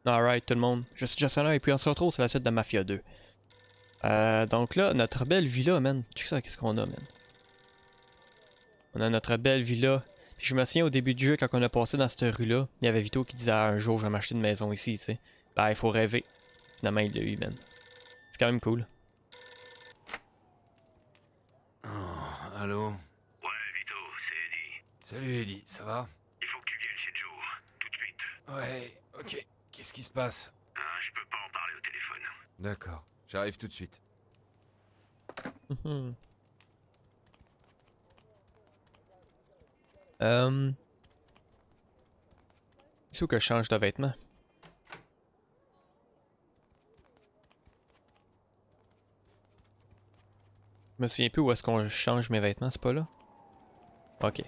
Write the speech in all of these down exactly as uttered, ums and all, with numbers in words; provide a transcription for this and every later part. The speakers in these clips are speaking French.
Alright tout le monde, je suis Gestionnaire et puis on se retrouve sur la suite de Mafia deux. Euh, donc là, notre belle villa, man. Check ça, qu'est-ce qu'on a, man. On a notre belle villa. Puis je me souviens au début du jeu, quand on a passé dans cette rue-là, il y avait Vito qui disait ah, un jour je vais m'acheter une maison ici, tu sais. Ben, il faut rêver. Finalement, il l'a eu, man. C'est quand même cool. Oh, allô? Ouais, Vito, c'est Eddie. Salut Eddie, ça va? Il faut que tu viennes chez Joe, tout de suite. Ouais, ok. Qu'est-ce qui se passe? Hein, je peux pas en parler au téléphone. D'accord, j'arrive tout de suite. euh... C'est où que je change de vêtements? Je me souviens plus où est-ce qu'on change mes vêtements, c'est pas là? Ok.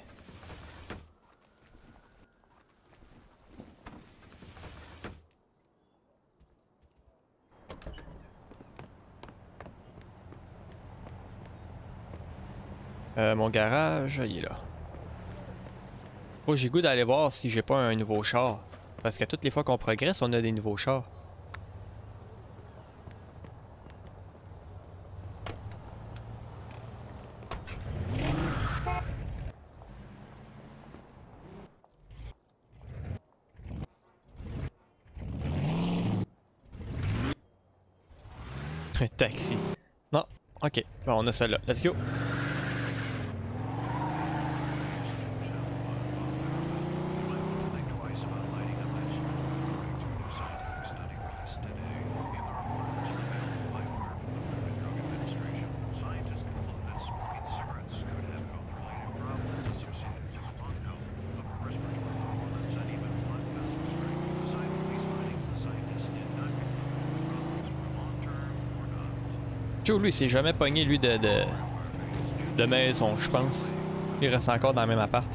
Euh, mon garage, il est là. Oh, j'ai goût d'aller voir si j'ai pas un nouveau char. Parce que toutes les fois qu'on progresse, on a des nouveaux chars. Un taxi. Non, ok. Bon, on a celle-là. Let's go. Joe, lui, il s'est jamais pogné, lui, de, de, de maison, je pense. Il reste encore dans le même appart.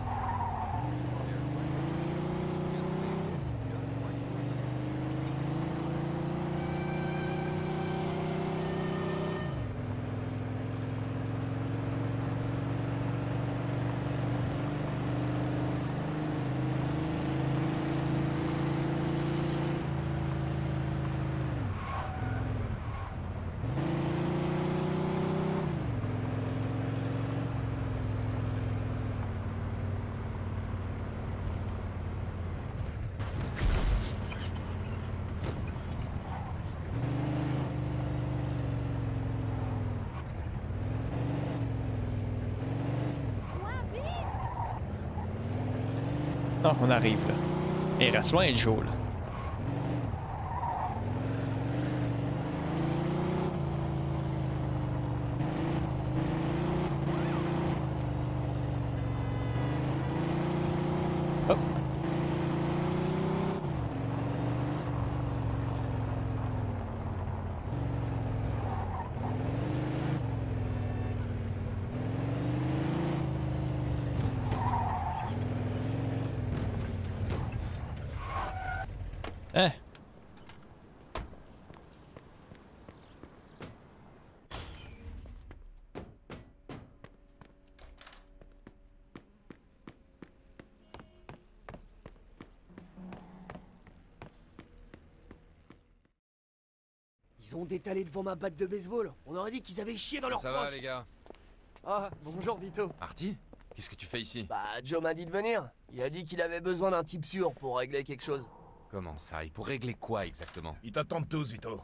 Oh, on arrive là. Et il reste loin le jour là. Oh. Eh. Ils ont détalé devant ma batte de baseball. On aurait dit qu'ils avaient chié dans leur Ça froc. va les gars? Ah, bonjour Vito. Artie? Qu'est-ce que tu fais ici? Bah, Joe m'a dit de venir. Il a dit qu'il avait besoin d'un type sûr pour régler quelque chose. Comment ça? Et pour régler quoi exactement? Ils t'attendent tous, Vito.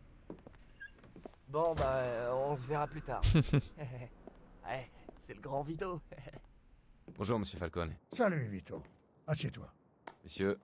Bon, bah, euh, on se verra plus tard. Ouais, c'est le grand Vito. Bonjour monsieur Falcone. Salut, Vito. Assieds-toi. Messieurs.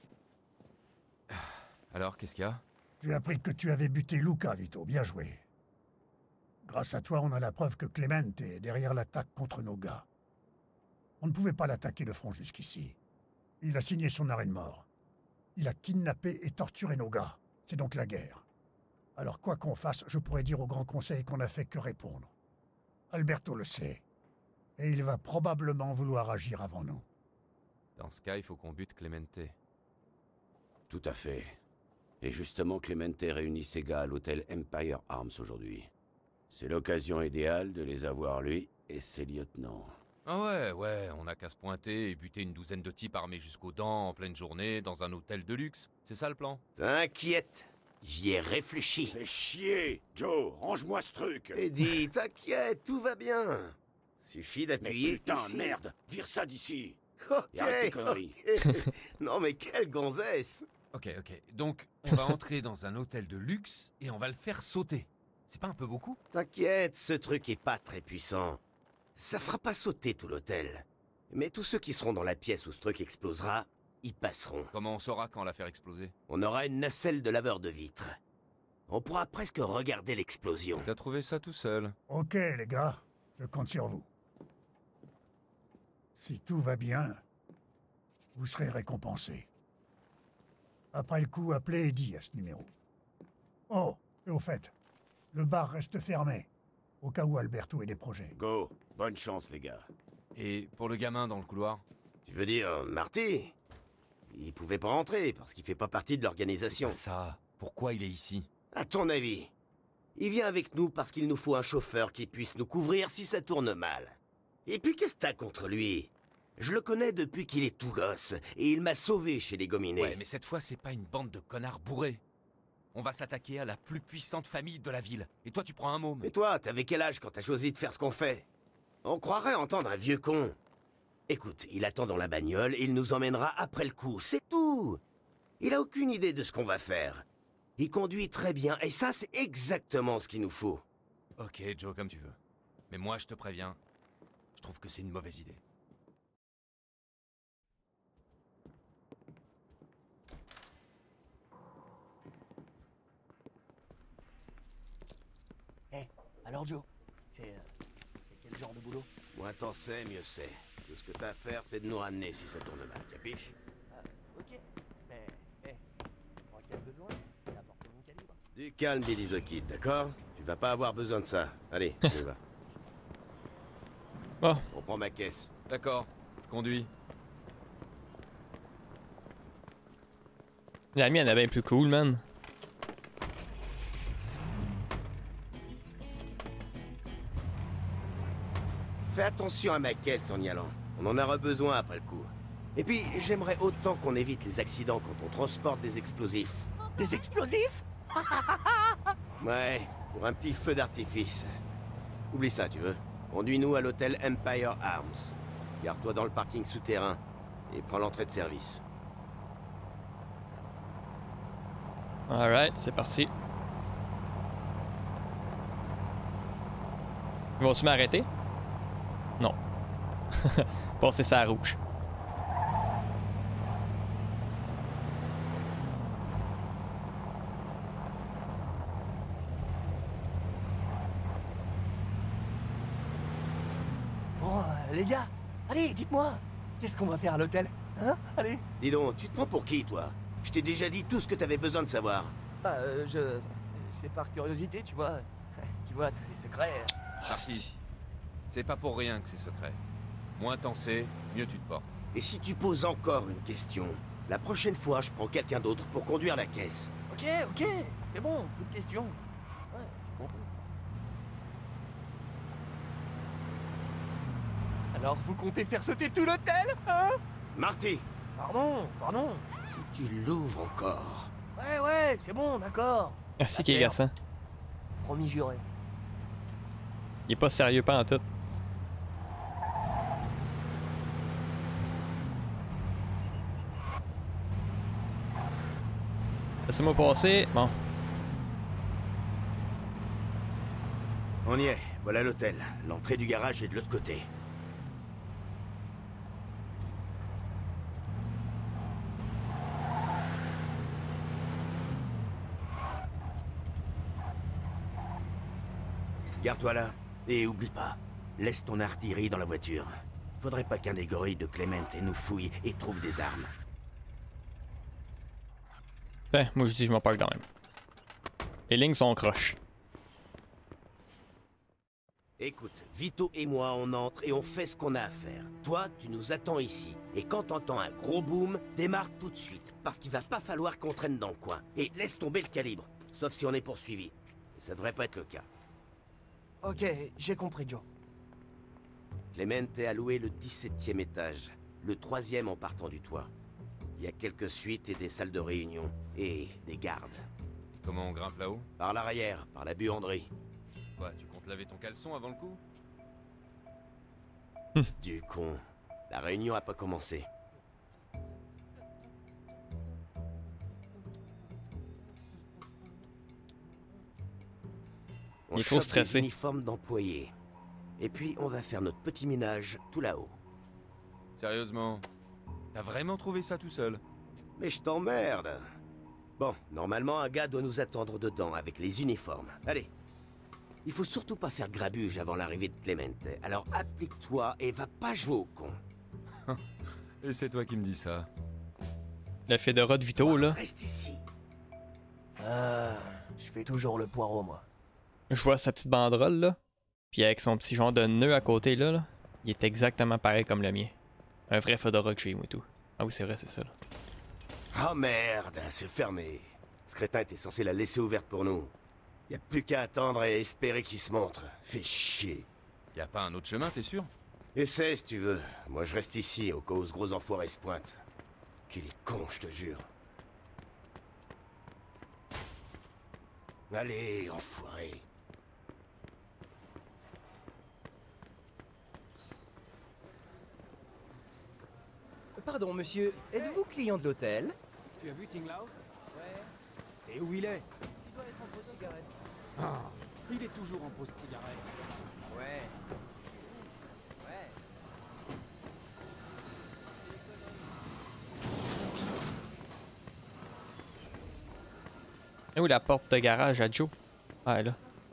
Alors, qu'est-ce qu'il y a? J'ai appris que tu avais buté Luca, Vito. Bien joué. Grâce à toi, on a la preuve que Clemente est derrière l'attaque contre nos gars. On ne pouvait pas l'attaquer de front jusqu'ici. Il a signé son arrêt de mort. Il a kidnappé et torturé nos gars. C'est donc la guerre. Alors quoi qu'on fasse, je pourrais dire au Grand Conseil qu'on n'a fait que répondre. Alberto le sait. Et il va probablement vouloir agir avant nous. Dans ce cas, il faut qu'on bute Clemente. Tout à fait. Et justement, Clemente réunit ses gars à l'hôtel Empire Arms aujourd'hui. C'est l'occasion idéale de les avoir lui et ses lieutenants. Ah ouais, ouais, on a qu'à se pointer et buter une douzaine de types armés jusqu'aux dents en pleine journée dans un hôtel de luxe. C'est ça le plan? T'inquiète, j'y ai réfléchi. Fais chier! Joe, range-moi ce truc! Eddie, t'inquiète, tout va bien. Suffit Mais d'appuyer putain, ici. merde! Vire ça d'ici! Ok, Et arrête tes conneries. ok. Non mais quelle gonzesse! Ok, ok. Donc, on va entrer dans un hôtel de luxe et on va le faire sauter. C'est pas un peu beaucoup? T'inquiète, ce truc est pas très puissant. Ça fera pas sauter tout l'hôtel. Mais tous ceux qui seront dans la pièce où ce truc explosera, y passeront. Comment on saura quand la faire exploser? On aura une nacelle de laveur de vitres. On pourra presque regarder l'explosion. T'as trouvé ça tout seul? Ok, les gars, je compte sur vous. Si tout va bien, vous serez récompensés. Après le coup, appelez Eddie à ce numéro. Oh, et au fait, le bar reste fermé, au cas où Alberto ait des projets. Go, bonne chance les gars. Et pour le gamin dans le couloir? Tu veux dire, Marty? Il pouvait pas rentrer parce qu'il fait pas partie de l'organisation. Pas ça. Pourquoi il est ici? À ton avis? Il vient avec nous parce qu'il nous faut un chauffeur qui puisse nous couvrir si ça tourne mal. Et puis qu'est-ce que t'as contre lui? Je le connais depuis qu'il est tout gosse, et il m'a sauvé chez les Gominés. Ouais, mais cette fois, c'est pas une bande de connards bourrés. On va s'attaquer à la plus puissante famille de la ville. Et toi, tu prends un môme. Et toi, t'avais quel âge quand t'as choisi de faire ce qu'on fait? On croirait entendre un vieux con. Écoute, il attend dans la bagnole et il nous emmènera après le coup, c'est tout. Il a aucune idée de ce qu'on va faire. Il conduit très bien, et ça, c'est exactement ce qu'il nous faut. Ok, Joe, comme tu veux. Mais moi, je te préviens, je trouve que c'est une mauvaise idée. Eh, alors Joe, c'est... euh, c'est quel genre de boulot? Moins t'en sais, mieux c'est. Tout ce que t'as à faire, c'est de nous ramener si ça tourne mal, capiche? Euh, ok. Mais, eh, en cas de besoin, j'ai apporté mon calibre. Du calme, Billy the Kid, d'accord? Tu vas pas avoir besoin de ça. Allez, on y va. Bon, On prend ma caisse. D'accord, je conduis. la mienne est bien plus cool, man. Fais attention à ma caisse en y allant. On en aura besoin après le coup. Et puis, j'aimerais autant qu'on évite les accidents quand on transporte des explosifs. Des explosifs? Ouais, pour un petit feu d'artifice. Oublie ça, tu veux. Conduis-nous à l'hôtel Empire Arms. Garde-toi dans le parking souterrain et prends l'entrée de service. Alright, c'est parti. Ils vont-tu m'arrêter? Non. Passer ça à rouge. Bon, euh, les gars, allez, dites-moi, qu'est-ce qu'on va faire à l'hôtel? Hein? Allez. Dis donc, tu te prends pour qui, toi? Je t'ai déjà dit tout ce que t'avais besoin de savoir. Bah, euh, je... C'est par curiosité, tu vois. Tu vois, tous ces secrets... Parti. C'est pas pour rien que c'est secret. Moins t'en sais, mieux tu te portes. Et si tu poses encore une question, la prochaine fois, je prends quelqu'un d'autre pour conduire la caisse. Ok, ok, c'est bon, plus de questions. Ouais, j'ai compris. Alors, vous comptez faire sauter tout l'hôtel, hein? Marty, Pardon, pardon. si tu l'ouvres encore... Ouais, ouais, c'est bon, d'accord. Merci qui est agaçant. Promis juré. Il est pas sérieux pas en tout. Laissez-moi passer. Bon. On y est, voilà l'hôtel. L'entrée du garage est de l'autre côté. Garde-toi là, et oublie pas, laisse ton artillerie dans la voiture. Faudrait pas qu'un des gorilles de Clement nous fouille et trouve des armes. Ben, moi je dis je m'en parle quand même. Les lignes sont croches. Écoute, Vito et moi, on entre et on fait ce qu'on a à faire. Toi, tu nous attends ici. Et quand t'entends un gros boom, démarre tout de suite. Parce qu'il va pas falloir qu'on traîne dans le coin. Et laisse tomber le calibre. Sauf si on est poursuivi. Et ça devrait pas être le cas. Ok, j'ai compris, Joe. Clemente a loué le dix-septième étage, le troisième en partant du toit. Il y a quelques suites et des salles de réunion, et des gardes. Et comment on grimpe là-haut? Par l'arrière, par la buanderie. Quoi, tu comptes laver ton caleçon avant le coup? Du con. La réunion a pas commencé. On Il est trop chope stressé. des uniformes d'employés. Et puis on va faire notre petit ménage tout là-haut. Sérieusement? T'as vraiment trouvé ça tout seul? Mais je t'emmerde. Bon, normalement un gars doit nous attendre dedans avec les uniformes. Allez. Il faut surtout pas faire grabuge avant l'arrivée de Clemente. Alors applique-toi et va pas jouer au con. Et c'est toi qui me dis ça. Le Fedora de Vito, là. Reste ici. Ah, je fais toujours le poireau, moi. Je vois sa petite banderole, là. Puis avec son petit genre de nœud à côté, là, là. Il est exactement pareil comme le mien. Un vrai Fedora que j'ai, moi et tout. Ah oui, c'est vrai, c'est ça, là. Oh merde, c'est fermé. Ce crétin était censé la laisser ouverte pour nous. Y a plus qu'à attendre et espérer qu'il se montre. Fais chier. Y a pas un autre chemin, t'es sûr? Essaie si tu veux. Moi je reste ici au cas où ce gros enfoiré se pointe. Qu'il est con, je te jure. Allez, enfoiré. Pardon, monsieur, êtes-vous client de l'hôtel? Tu as vu Tinglao? Ouais. Et où il est? Il doit être en pause cigarette. Ah, il est toujours en pause cigarette. Ouais. Ouais. Et où la porte de garage à Joe? Ah, elle est là.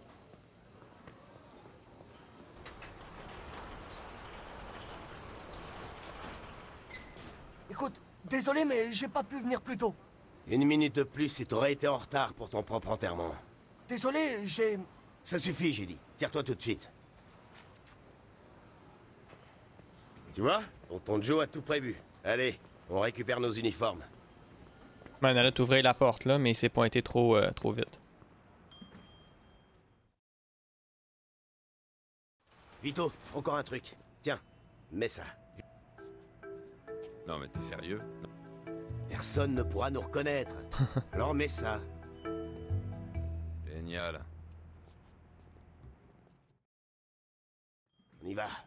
Écoute, désolé, mais j'ai pas pu venir plus tôt. Une minute de plus et t'aurais été en retard pour ton propre enterrement. Désolé, j'ai... Ça suffit, j'ai dit. Tire-toi tout de suite. Tu vois? Tonton Joe a tout prévu. Allez, on récupère nos uniformes. Man, elle allait ouvrir la porte, là, mais il s'est pointé trop, euh, trop vite. Vito, encore un truc. Tiens, mets ça. Non mais t'es sérieux? Personne ne pourra nous reconnaître. Alors mets ça. Génial. On y va.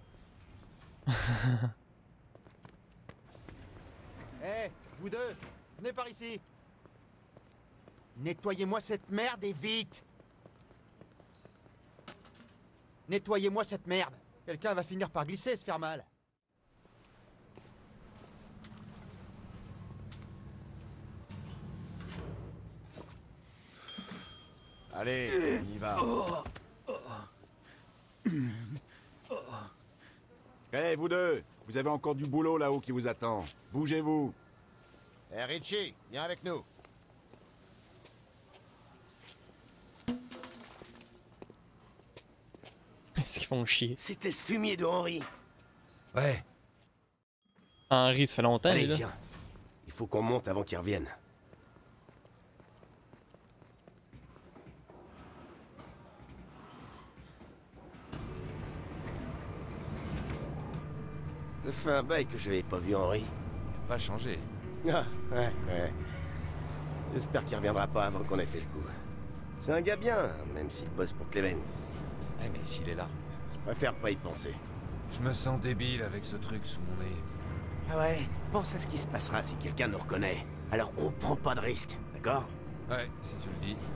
Hé, vous deux, venez par ici. Nettoyez-moi cette merde et vite. Nettoyez-moi cette merde. Quelqu'un va finir par glisser et se faire mal. Allez, on y va. Hé, vous deux, vous avez encore du boulot là-haut qui vous attend. Bougez-vous. Hé, Richie, viens avec nous. Qu'est-ce qu'ils font chier? C'était ce fumier de Henri. Ouais. Henri, ça fait longtemps, Allez, lui, là. viens. Il faut qu'on monte avant qu'il revienne. Ça fait un bail que j'avais pas vu Henri. Pas changé. Ah, ouais, ouais. J'espère qu'il reviendra pas avant qu'on ait fait le coup. C'est un gars bien, même s'il bosse pour Clement. Eh mais s'il est là. Je préfère pas y penser. Je me sens débile avec ce truc sous mon nez. Ah ouais, pense à ce qui se passera si quelqu'un nous reconnaît. Alors on prend pas de risque, d'accord? Ouais, si tu le dis.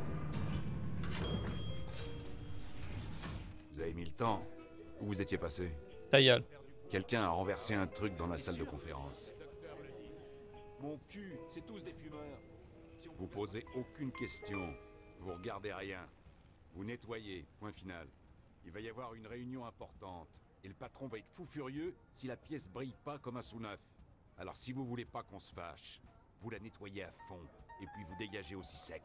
Vous avez mis le temps. Où vous étiez passé? Ta gueule. Quelqu'un a renversé un truc dans la salle de conférence. Mon cul, c'est tous des fumeurs. Vous posez aucune question. Vous regardez rien. Vous nettoyez, point final. Il va y avoir une réunion importante. Et le patron va être fou furieux si la pièce brille pas comme un sous-neuf. Alors si vous voulez pas qu'on se fâche, vous la nettoyez à fond. Et puis vous dégagez aussi sec.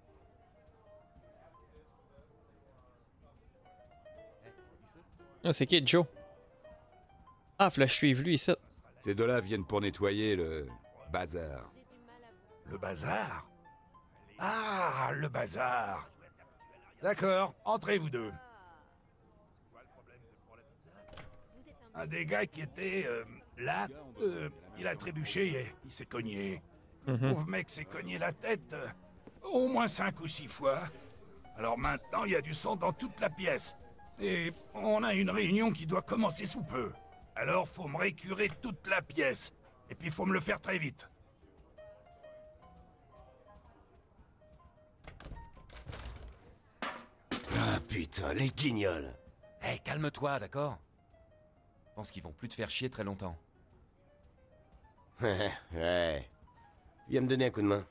Ah, c'est qui, Joe? Ah, faut que je suive lui, ici. Ces deux-là viennent pour nettoyer le bazar. Le bazar? Ah, le bazar. D'accord, entrez vous deux. Un des gars qui était euh, là, euh, il a trébuché et il s'est cogné. Le Mhm. pauvre mec s'est cogné la tête euh, au moins cinq ou six fois. Alors maintenant, il y a du sang dans toute la pièce. Et on a une réunion qui doit commencer sous peu. Alors faut me récurer toute la pièce. Et puis faut me le faire très vite. Ah putain, les guignols. Hé, calme-toi, d'accord? Je pense qu'ils vont plus te faire chier très longtemps. Ouais, ouais. Viens me donner un coup de main.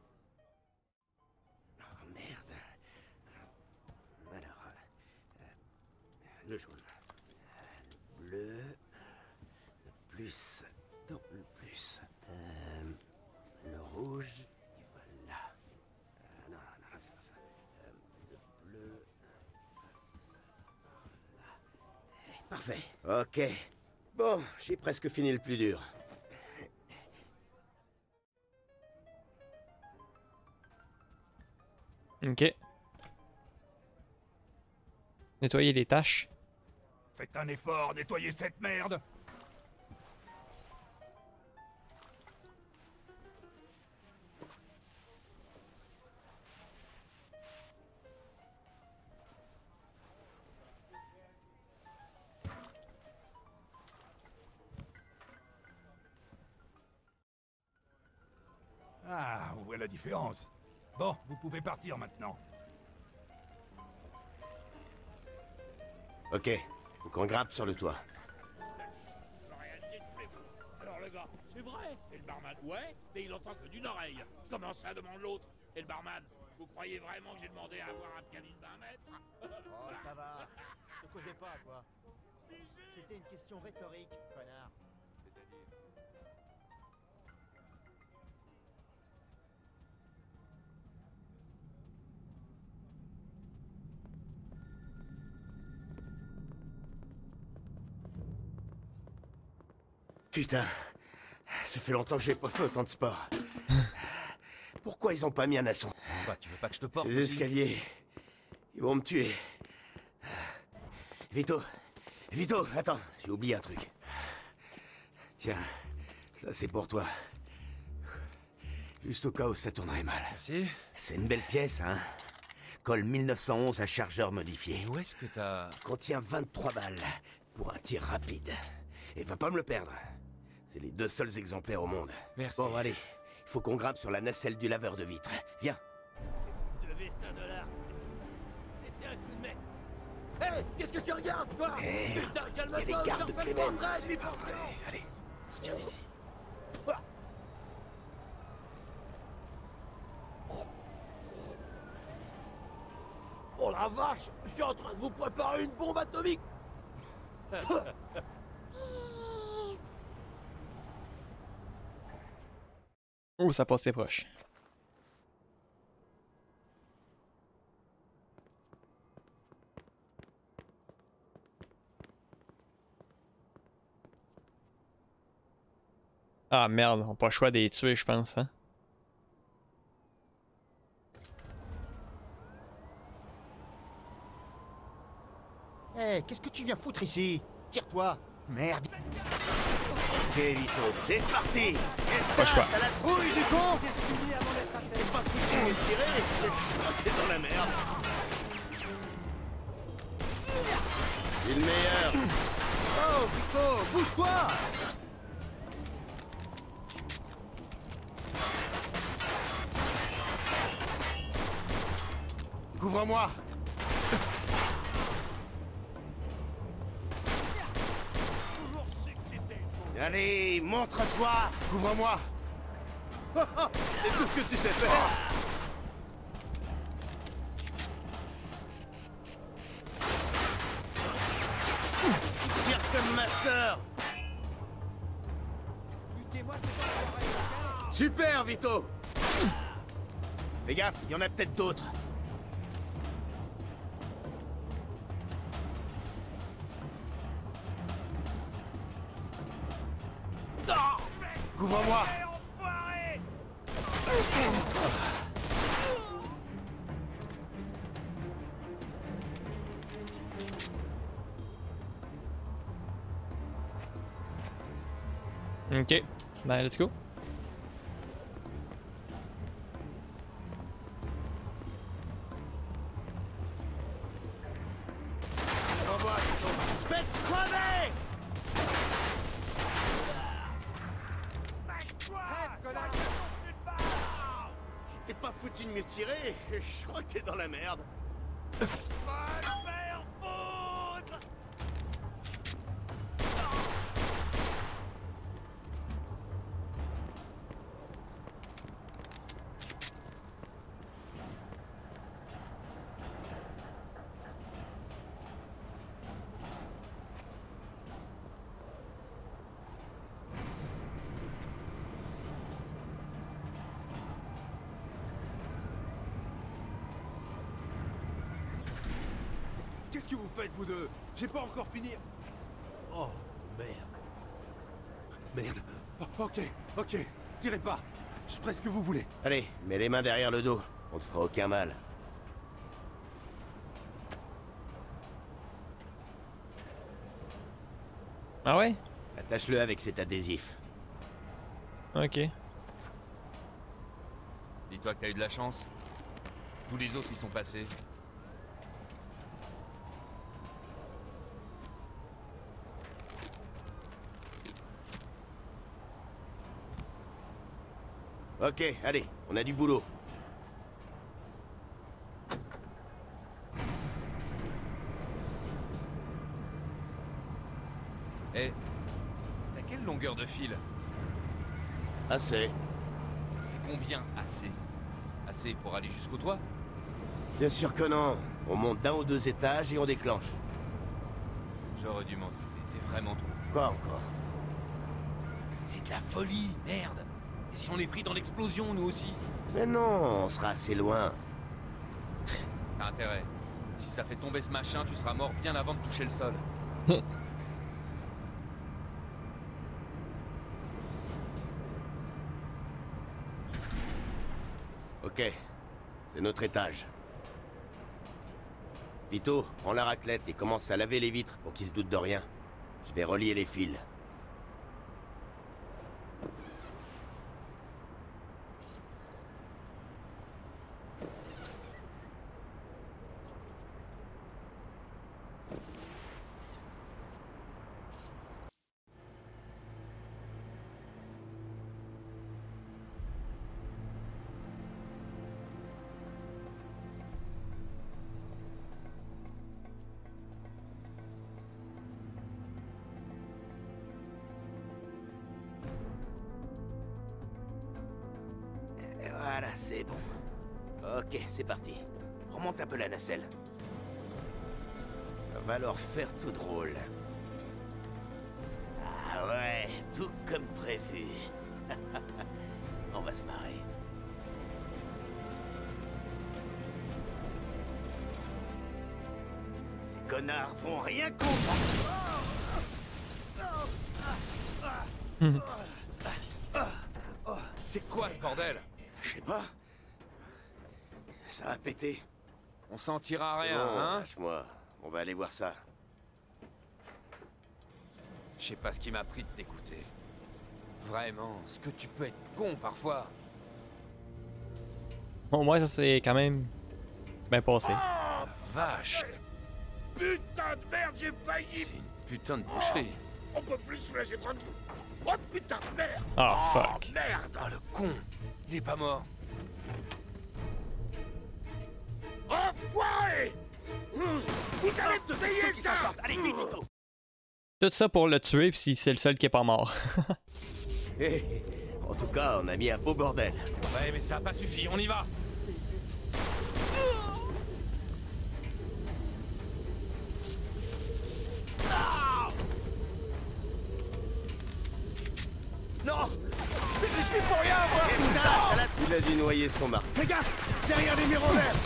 Oh merde. Alors, euh, le jaune. Le bleu. Le plus. Dans le plus. Euh, le rouge. Et voilà. Euh, non, non, non, c'est pas ça. Euh, le bleu. Passe par là. Eh, parfait. Ok. Bon, j'ai presque fini le plus dur. Ok. Nettoyer les taches. Faites un effort, nettoyez cette merde. Ah, on voit la différence. Bon, vous pouvez partir maintenant. Ok, faut qu'on grappe sur le toit. Alors le gars, c'est vrai. Et le barman, ouais, mais il entend que d'une oreille. Comment ça, demande l'autre? Et le barman, vous croyez vraiment que j'ai demandé à avoir un pianiste d'un mètre? Oh, ça va. Ne causez pas, quoi. C'était une question rhétorique, connard. Putain, ça fait longtemps que j'ai pas fait autant de sport. Pourquoi ils ont pas mis un ascenseur? Quoi, tu veux pas que je te porte Ces aussi? escaliers, ils vont me tuer. Vito, Vito, attends, j'ai oublié un truc. Tiens, ça c'est pour toi. Juste au cas où ça tournerait mal. Merci. C'est une belle pièce, hein? Colle mille neuf cent onze à chargeur modifié. Et où est-ce que t'as... Contient vingt-trois balles pour un tir rapide. Et va pas me le perdre. C'est les deux seuls exemplaires au monde. Merci. Bon, allez. Il faut qu'on grappe sur la nacelle du laveur de vitres. Viens. deux cinq dollars. C'était un coup de mec. Hé, hey, qu'est-ce que tu regardes, toi? Eh, Putain, il y calme-toi, a les gardes de surfais Clément. pas, C'est pas vrai. Allez, on se tire d'ici. Oh la vache, je suis en train de vous préparer une bombe atomique. Oh, ça passait proche. Ah merde, on n'a pas le choix de les tuer, je pense, hein. Hé, hey, qu'est-ce que tu viens foutre ici? Tire-toi. Merde. Ok, Vito, c'est parti. Pas le choix. T'as la trouille du con. C'est pas foutu de me tirer. T'es dans la merde. C'est le meilleur. Oh, Vito, bouge-toi. Couvre-moi. Allez, montre-toi. Couvre-moi. C'est tout ce que tu sais faire. Tire comme ma sœur. Super, Vito. Fais gaffe, il y en a peut-être d'autres. Couvre-moi. Ok, ben let's go. Faites crever! Si t'es pas foutu de me tirer, je crois que t'es dans la merde. Qu'est-ce que vous faites, vous deux? J'ai pas encore fini. Oh, merde. Merde. Oh, ok, ok. Tirez pas. Je ferai ce que vous voulez. Allez, mets les mains derrière le dos. On te fera aucun mal. Ah ouais? Attache-le avec cet adhésif. Ok. Dis-toi que t'as eu de la chance. Tous les autres y sont passés. Ok, allez, on a du boulot. Eh, t'as quelle longueur de fil? Assez. C'est combien assez? Assez pour aller jusqu'au toit? Bien sûr que non. On monte d'un ou deux étages et on déclenche. J'aurais dû m'en douter, t'es vraiment trop. Quoi encore? C'est de la folie, merde! Et si on est pris dans l'explosion, nous aussi? Mais non, on sera assez loin. T'as intérêt. Si ça fait tomber ce machin, tu seras mort bien avant de toucher le sol. Ok, c'est notre étage. Vito, prends la raclette et commence à laver les vitres pour qu'ils se doutent de rien. Je vais relier les fils. Voilà, c'est bon. Ok, c'est parti. Remonte un peu la nacelle. Ça va leur faire tout drôle. Ah ouais, tout comme prévu. On va se marrer. Ces connards vont rien comprendre. C'est quoi ce bordel? Je sais pas. Ça a pété. On s'en tire à rien, bon, hein? Lâche-moi. On va aller voir ça. Je sais pas ce qui m'a pris de t'écouter. Vraiment, ce que tu peux être con parfois. Au moins, ça c'est quand même bien passé. Oh, vache! Putain de merde, j'ai failli. C'est une putain de boucherie. On peut plus soulager prendre. Oh putain de merde! Oh fuck! Merde! Oh le con! Il est pas mort. Enfoiré! Vous allez te payer ça! Allez, vite, Vito! Tout ça pour le tuer, puis c'est le seul qui est pas mort. Hey, en tout cas, on a mis un beau bordel. Ouais, mais ça a pas suffi, on y va! Non! Mais j'y suis pour rien, moi! Il a dû noyer son marque. Fais gaffe! Derrière les miroirs verts!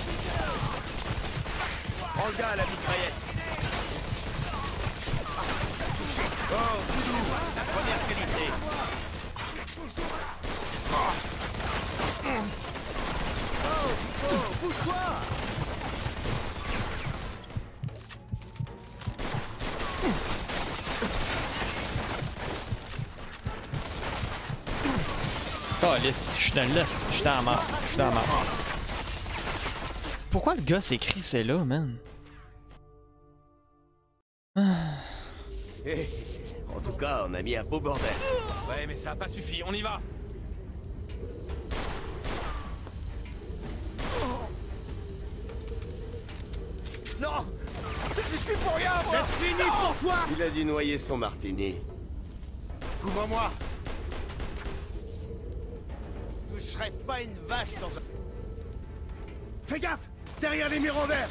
Prends le gars à la mitraillette. Oh, Doudou, la première qualité. Oh, oh, bouge-toi! Calisse, je suis dans l'est, je suis dans la mort, je suis dans la mort. Pourquoi le gars s'écrit c'est là, man? Hey, en tout cas, on a mis un beau bordel. Ouais, mais ça a pas suffi, on y va. Non! Je suis pour rien, moi! C'est fini pour toi! Il a dû noyer son martini. Couvre-moi! Je toucherai pas une vache dans un... Fais gaffe! Derrière les mirandaires!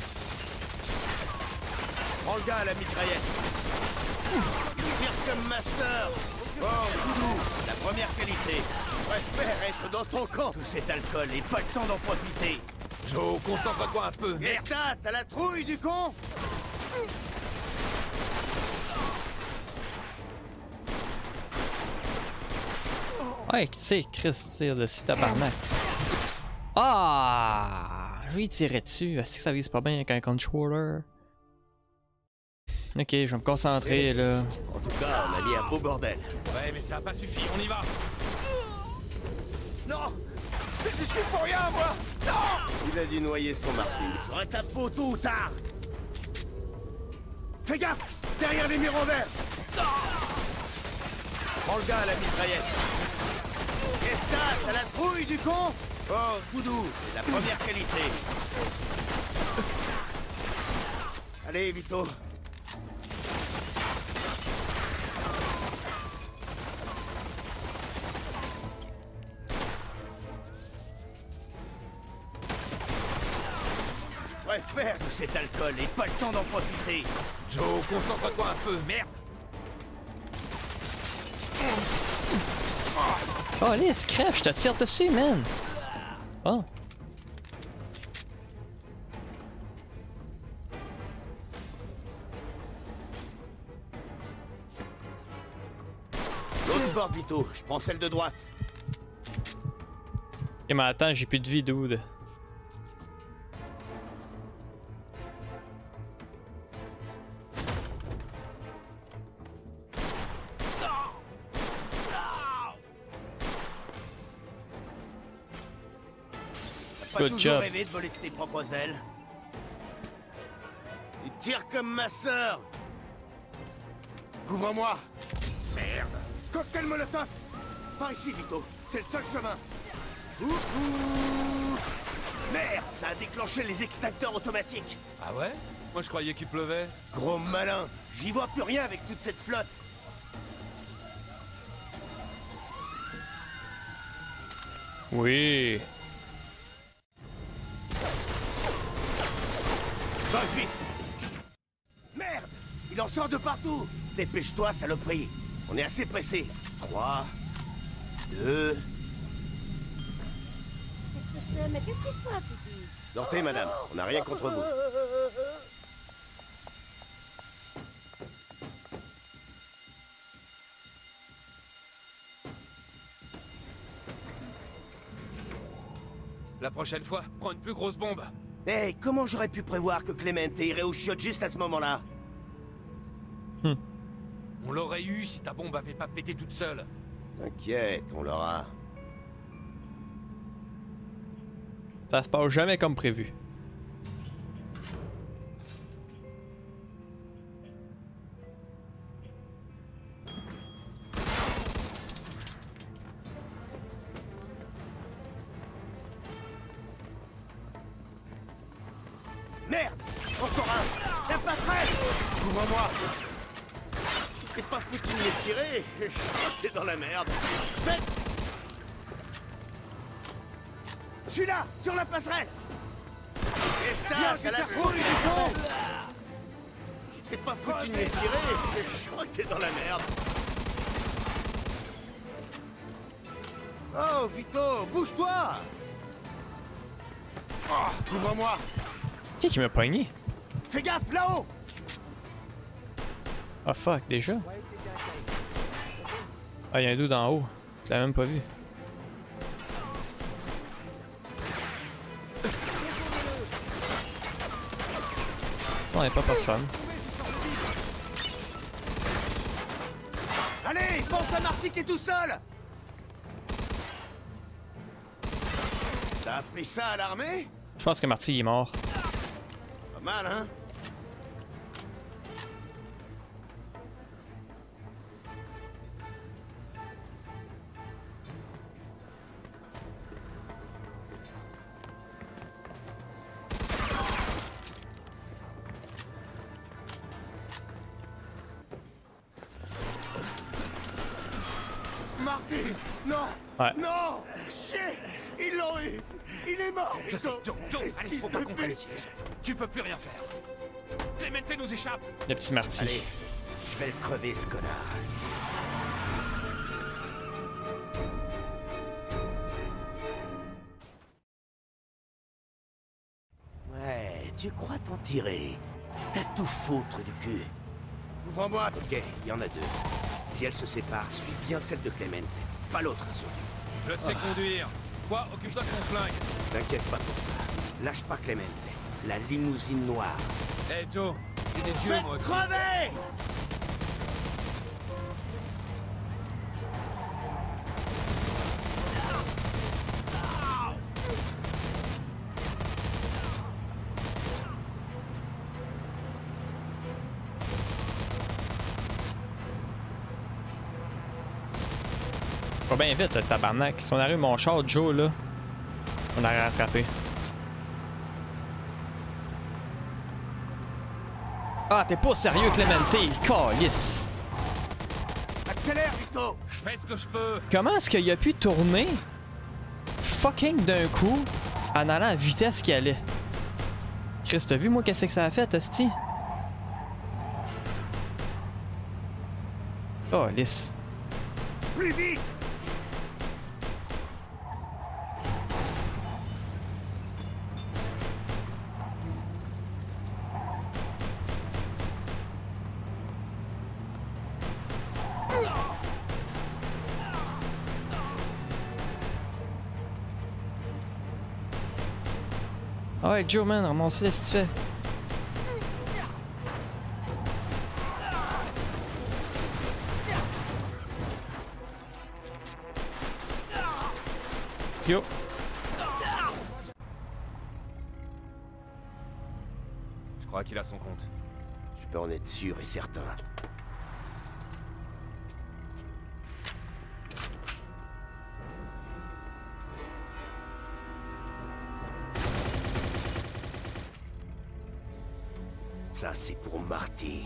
Prends le gars à la mitraillette. Tire comme ma sœur. Oh, Doudou, la première qualité. Je préfère être dans ton camp. Tout cet alcool et pas le temps d'en profiter. Joe, concentre-toi un peu. Gesta, t'as la trouille du con? Ouais, tu sais, Chris tire dessus, tabarnak. Ah! Je vais y tirer dessus. Est-ce que ça vise pas bien avec un controller? Ok, je vais me concentrer là. En tout cas, on a mis un beau bordel. Ouais, mais ça a pas suffi, on y va. Non! Je suis pour rien, moi! Non! Il a dû noyer son martini. J'aurai ta peau tôt ou tard. Fais gaffe! Derrière les mirandaires! Prends le gars à la mitraillette. Gesta, t'as la trouille du con? Oh, Doudou, c'est la première qualité. Allez, Vito. Je préfère tout cet alcool et pas le temps d'en profiter. Joe, concentre-toi un peu, merde. Oh, laisse, crève, je te tire dessus, man. Oh. L'autre bord, Vito, je prends celle de droite. Et mais attends, j'ai plus de vie, dude. Pas Good toujours job. rêvé de voler de tes propres ailes. Tu tires comme ma sœur. Couvre-moi! Merde. Cocktail Molotov! Par ici, Vito. C'est le seul chemin! Ouh, ouh. Merde, ça a déclenché les extincteurs automatiques. Ah ouais? Moi je croyais qu'il pleuvait. Gros malin, j'y vois plus rien avec toute cette flotte. Oui. Va vite. Merde, il en sort de partout. Dépêche-toi, saloperie. On est assez pressé. Trois, deux... Qu'est-ce que c'est? Mais qu'est-ce qui se passe ici? Sortez, madame, on n'a rien contre vous. La prochaine fois, prends une plus grosse bombe. Hé, hey, comment j'aurais pu prévoir que Clemente irait aux chiottes juste à ce moment-là? Hmm. On l'aurait eu si ta bombe avait pas pété toute seule. T'inquiète, on l'aura. Ça se passe jamais comme prévu. Merde! Encore un! La passerelle! Couvre-moi! Si t'es pas foutu de les tirer, je crois que t'es dans la merde. Faites! Celui-là! Sur la passerelle! Et ça, t'as la trouille du con! Si t'es pas foutu de les tirer, je crois que t'es dans la merde. Oh, Vito, bouge-toi! Oh, couvre-moi! Qui qui m'a pogné? Fais gaffe, là-haut! Ah fuck, déjà? Ah, y'a un dude en haut. Je l'avais même pas vu. Non, y'a pas personne. Allez, pense à Marty qui est tout seul! T'as appris ça à l'armée? Je pense que Marty il est mort. Pas mal, hein? Marty! Non! Ouais. Non! Chier! Ils l'ont eu! Il est mort! Je sais, Joe, Joe, allez, faut pas qu'on traîne ici. Tu peux plus rien faire. Clemente nous échappe. Le petit Marty. Allez, je vais le crever, ce connard. Ouais, tu crois t'en tirer? T'as tout foutre du cul. Ouvre-moi. Ok, il y en a deux. Si elles se séparent, suis bien celle de Clemente. Pas l'autre, hein, surtout. Je sais Ah. conduire. Toi, occupe-toi de ton flingue. T'inquiète pas pour ça. Lâche pas Clemente. La limousine noire. Hé, hey, Joe, j'ai des yeux, moi aussi. Crever! Pas bien vite, le tabarnak. Si on arrive mon char, Joe, là, on l'aurait rattrapé. Ah, t'es pas sérieux, Clemente, calice. Accélère, Vito! Je fais ce que je peux. Comment est-ce qu'il a pu tourner fucking d'un coup en allant à la vitesse qu'il allait? Chris, t'as vu, moi, qu'est-ce que ça a fait, hostie? Oh, lisse. Plus vite! Ah ouais, Joe, man, ramasse-les si tu fais. Tio. Je crois qu'il a son compte. Je peux en être sûr et certain. Ça, c'est pour Marty.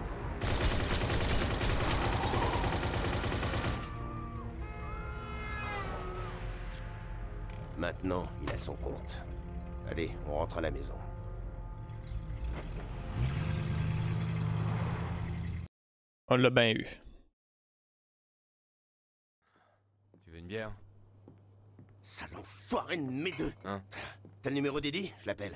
Maintenant, il a son compte. Allez, on rentre à la maison. On l'a bien eu. Tu veux une bière? Sale enfoiré de mes deux. Hein? T'as le numéro d'Eddie? Je l'appelle.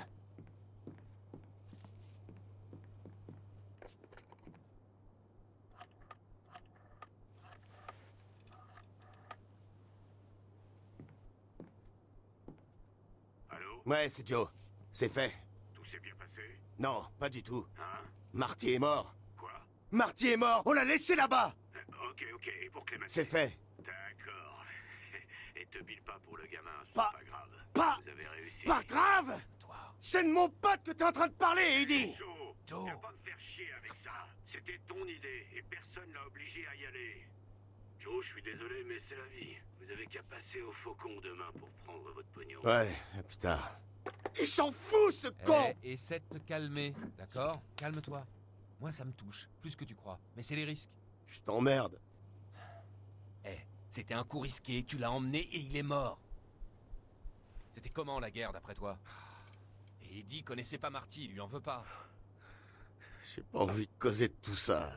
Allô? Ouais, c'est Joe. C'est fait. Tout s'est bien passé? Non, pas du tout. Hein? Marty est mort. Quoi? Marty est mort. On l'a laissé là-bas. Euh, Ok, ok, et pour Clemente? C'est fait. D'accord. Et te bile pas pour le gamin, c'est Pas- pas grave. Pas... Vous avez réussi. Pas grave. Toi. C'est de mon pote que t'es en train de parler, Eddie. Joe, Joe. viens pas me faire chier avec ça. C'était ton idée et personne l'a obligé à y aller. Joe, je suis désolé, mais c'est la vie. Vous avez qu'à passer au faucon demain pour prendre votre pognon. Ouais, à plus tard. Il s'en fout, ce con. Eh, essaie de te calmer, d'accord? Calme-toi. Moi, ça me touche, plus que tu crois. Mais c'est les risques. Je t'emmerde. Eh, c'était un coup risqué, tu l'as emmené et il est mort. C'était comment la guerre, d'après toi? Et Eddie connaissait pas Marty, il lui en veut pas. J'ai pas envie de causer de tout ça.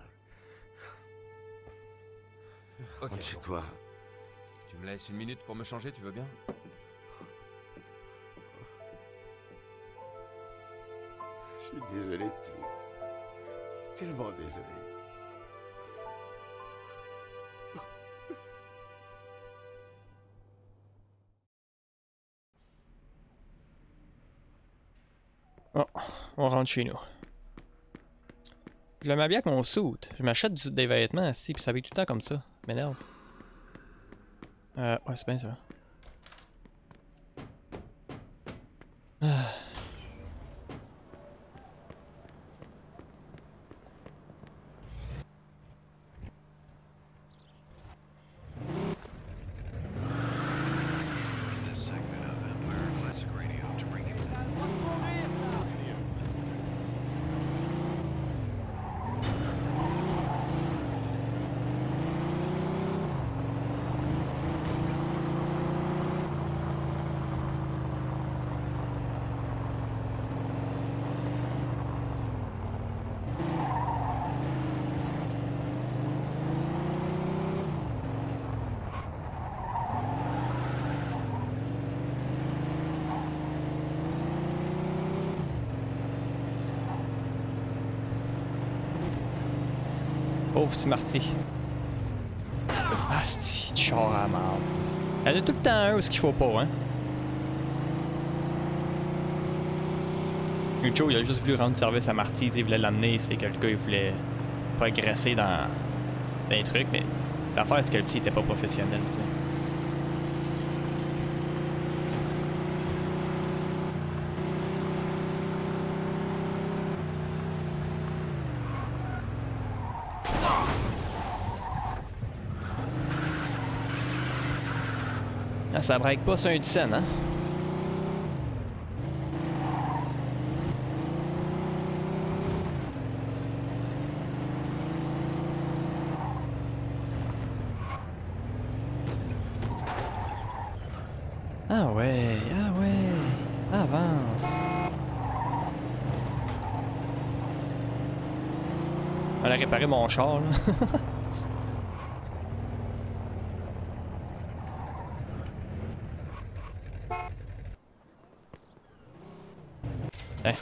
Ok, Rentre chez bon. toi. Tu me laisses une minute pour me changer, tu veux bien? Je suis désolé, Tim. Je suis tellement désolé. Bon, on rentre chez nous. Je le mets bien avec mon suit. Je m'achète du- des vêtements ici, puis ça va tout le temps comme ça. M'énerve. Euh, ouais, c'est bien ça. Pauvre petit Marty. Ah, c'est du char à la merde. Elle a tout le temps un où ce qu'il faut pas, hein. Joe, il a juste voulu rendre service à Marty, il voulait l'amener, c'est que le gars, il voulait progresser dans, dans les trucs, mais l'affaire, c'est que le petit était pas professionnel, tu sais. Ah, ça break pas sur un dix cents, hein? Ah ouais, ah ouais, avance. On a réparé mon char, là. Hein.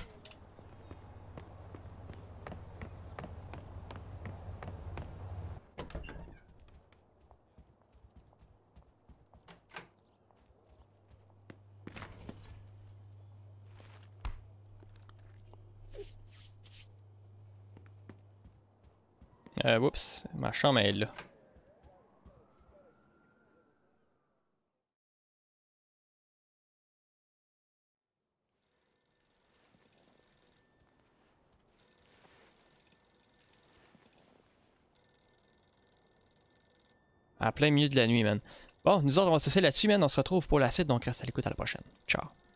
Euh, oups, ma chambre est là. À plein milieu de la nuit, man. Bon, nous autres, on va se laisser là-dessus, man. On se retrouve pour la suite, donc reste à l'écoute à la prochaine. Ciao.